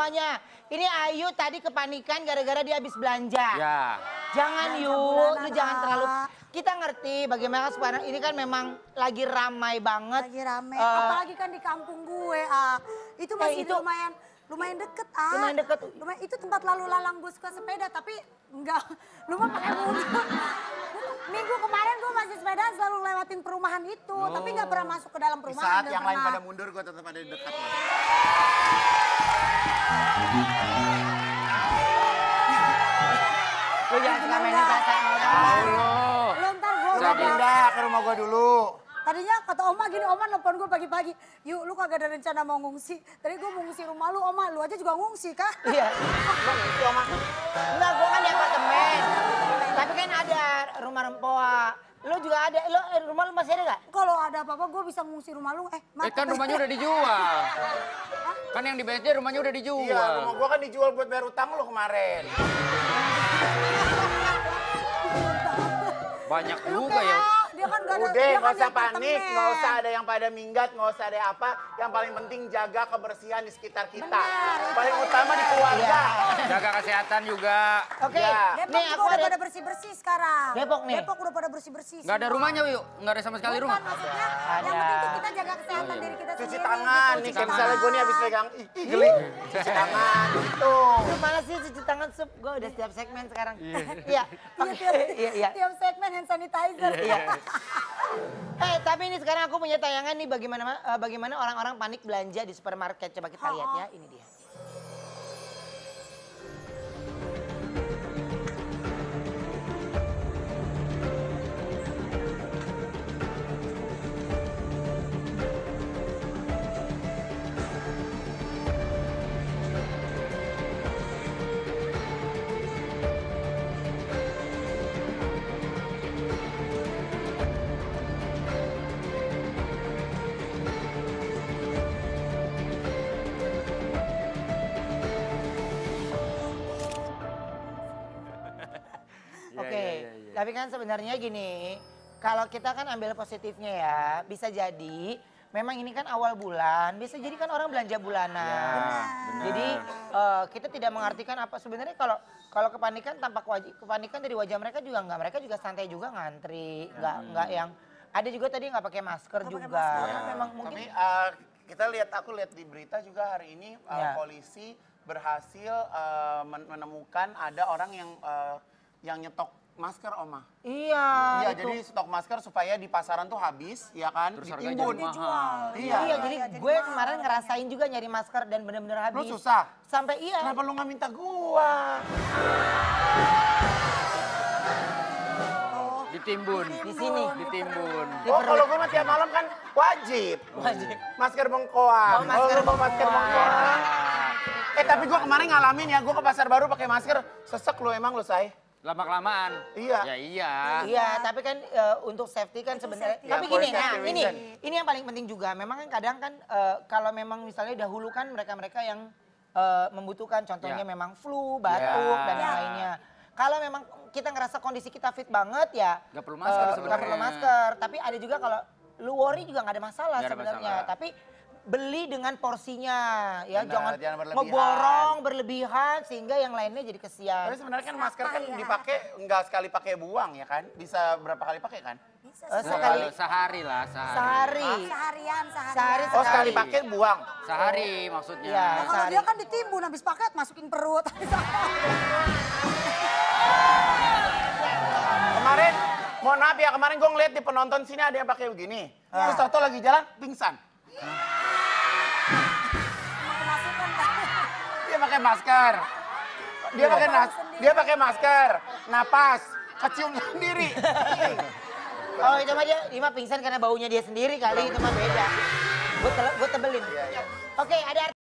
semuanya. Ini Ayu tadi kepanikan gara-gara dia habis belanja. Ya. Jangan Yu, lu jangan terlalu. Kita ngerti bagaimana sekarang ini kan memang lagi ramai banget. Lagi rame, apalagi kan di kampung gue, itu masih lumayan deket, Lumayan deket. Itu tempat lalu lalang gue suka sepeda, tapi enggak, lu mah pakai mobil. Minggu kemarin gue masih sepeda selalu lewatin perumahan itu, tapi nggak pernah masuk ke dalam Di perumahan. saat yang lain pada mundur, gue tetap ada di dekat. Lu jangan suka mainin perasaan orang. Lu ntar gue Udah pindah ke rumah gue dulu. Tadinya kata Oma gini, Oma nelfon gue pagi-pagi. Yuk lu kagak ada rencana mau ngungsi. Tadi gue mau ngungsi rumah lu, Oma. Lu aja juga ngungsi kah? Iya. Enggak, gue kan di apartemen. Tapi kan ada rumah rempoa. Lu juga ada, rumah lu masih ada gak? Kalau ada apa-apa gue bisa ngungsi rumah lu. Kan rumahnya udah dijual. Kan yang di BSD rumahnya udah dijual. Iya, rumah gue kan dijual buat bayar utang lu kemarin. Banyak Lu juga ya. dia kan gak ada. Udah, nggak usah panik, nggak usah ada yang pada minggat, nggak usah ada apa. Yang paling penting jaga kebersihan di sekitar kita. Paling utama di keluarga. Jaga kesehatan juga. Oke, Ya. Depok nih juga aku udah ada. pada bersih-bersih sekarang. Depok nih? Depok udah pada bersih-bersih. Nggak ada rumahnya, yuk. Nggak ada sama sekali rumah. Maksudnya Ada. yang penting tuh kita jaga kesehatan diri kita Cuci sendiri. tangan, nih kayak misalnya gue nih habis pegang, ih geli. Cuci tangan, gitu. Lu mana sih cuci tangan sup? Gue udah setiap segmen sekarang. Iya. Iya. Tiap segmen hand sanitizer. Iya. Tapi ini sekarang aku punya tayangan nih bagaimana orang-orang panik belanja di supermarket. Coba kita lihat ya, ini dia. Oke, tapi kan sebenarnya gini, kalau kita kan ambil positifnya ya, bisa jadi memang ini kan awal bulan, bisa jadi kan orang belanja bulanan. Jadi kita tidak mengartikan apa sebenarnya kalau kepanikan tampak kepanikan dari wajah mereka juga santai juga ngantri, nggak yang ada juga tadi nggak pakai masker juga. Karena memang mungkin Tapi aku lihat di berita juga hari ini polisi berhasil menemukan ada orang yang nyetok masker, Oma. Iya, Jadi stok masker supaya di pasaran tuh habis, ya kan? Terus harganya Ditimbun. jadi mahal. Iya, jadi gue kemarin ngerasain juga nyari masker dan bener-bener habis. Lu susah? Sampai iya. Kenapa lu nggak minta gua? Ditimbun. Di sini. Ditimbun. Oh, kalau gua mah tiap malam kan wajib. Masker bengkoang. Oh, masker masker bengkoang. Tapi gua kemarin ngalamin ya, gua ke pasar baru pakai masker, sesek lu emang lu, Say. Lama-kelamaan. Iya. Ya iya. Iya, tapi kan untuk safety kan sebenarnya. safety. Tapi Ya, for gini, safety reason. ini yang paling penting juga. Memang kan kadang kan kalau memang misalnya dahulu kan mereka-mereka yang membutuhkan, contohnya memang flu, batuk dan yang lainnya. Kalau memang kita ngerasa kondisi kita fit banget ya, Nggak perlu masker nggak sebenarnya. perlu masker. Tapi ada juga kalau lu worry juga nggak ada masalah Nggak ada sebenarnya. masalah. Tapi beli dengan porsinya ya, Benar, jangan berlebihan. ngeborong berlebihan sehingga yang lainnya jadi kesian. Tapi sebenarnya kan masker kan dipakai nggak sekali pakai buang ya kan? Bisa berapa kali pakai kan? Bisa Sekali Sehari lah, sehari. sehari. seharian. Sehari Oh, sekali pakai buang. Sehari maksudnya. Iya. Nah, kalau sehari. dia kan ditimbun habis paket masukin perut. Kemarin, mohon maaf ya, kemarin gue ngeliat di penonton sini ada yang pakai begini. Terus Toto lagi jalan, pingsan. Dia pakai masker. Dia pakai masker. Napas, kecium sendiri. Oh itu mah dia mah pingsan karena baunya dia sendiri kali, itu mah beda. Gue tebelin. Oke, ada